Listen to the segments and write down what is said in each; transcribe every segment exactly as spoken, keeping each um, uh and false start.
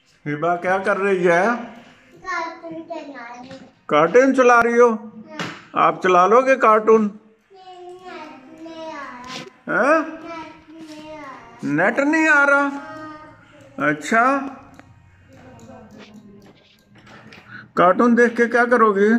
हिबा क्या कर रही है? कार्टून चला रही हूँ। कार्टून चला रही हो? आप चला लोगे कार्टून? नहीं आ हैं? रहा। नेट नहीं आ रहा? अच्छा, कार्टून देख के क्या करोगी?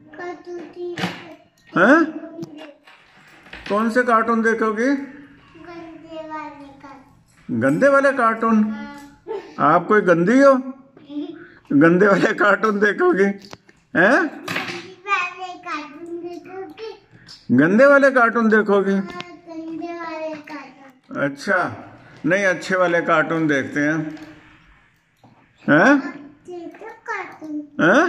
हैं? कौन से कार्टून देखोगी? गंदे वाले कार्टून। गंदे वाले कार्टून? आप कोई गंदी हो? गंदे वाले कार्टून देखोगी? हैं? वाले कार्टून देखोगे? गंदे वाले कार्टून देखोगी? गंदे वाले कार्टून। अच्छा, नहीं अच्छे वाले कार्टून देखते हैं। हैं? देखो कार्टून। हैं?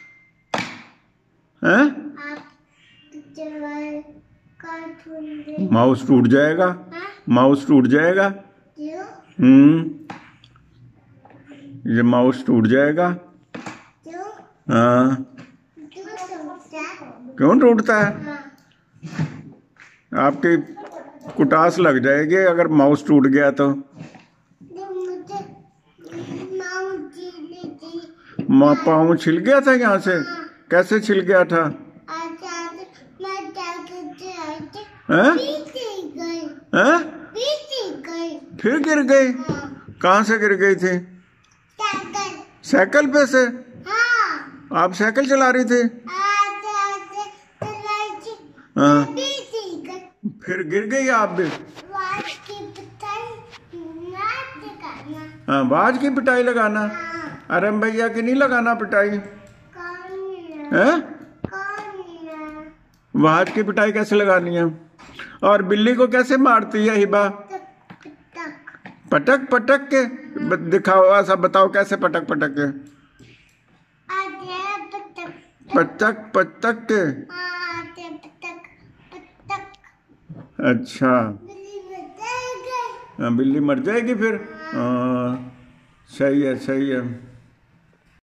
हैं? आप पिक्चर वाले कार्टून देखो। माउस टूट जाएगा। हाँ? माउस टूट जाएगा। क्यों? हम्म, ये माउस टूट जाएगा। क्यों? हाँ। क्यों टूटता है? क्यों टूटता है? हाँ। आपकी कुटास लग जाएगी अगर माउस टूट गया तो। तो मुझे माउस जीली थी। माँ पाँव छिल गया था यहाँ से? कैसे छिल गया था? आज आज मैं जाकर से आई थी। हैं? पीछे गई। हैं? पीछे गई। फिर गिर गई? हाँ। कहाँ से गिर गई थी? साइकिल। साइकिल पे से? हाँ। आप साइकिल चला रही थी? आज आज चलाई थी। हाँ। पीछे गई। फिर गिर गई आप भी? वाच की पिटाई नाच दिखाना। हाँ, बाज की पिटाई लगाना? हाँ। अरे भैया की नहीं लगाना पिटाई? कौन है? हैं? कौन है? बाज की पिटाई कैसे लगानी है? और बिल्ली को कैसे मारती है हिबा? तक तक। पटक पटक के? ब- दिखाओ, ऐसा बताओ कैसे पटक पटक के? आज है पटक। पटक पटक के? आज है पटक पटक। अच्छा, बिल्ली बच गई। हाँ, बिल्ली मर जाएगी फिर? हाँ, सही है सही है।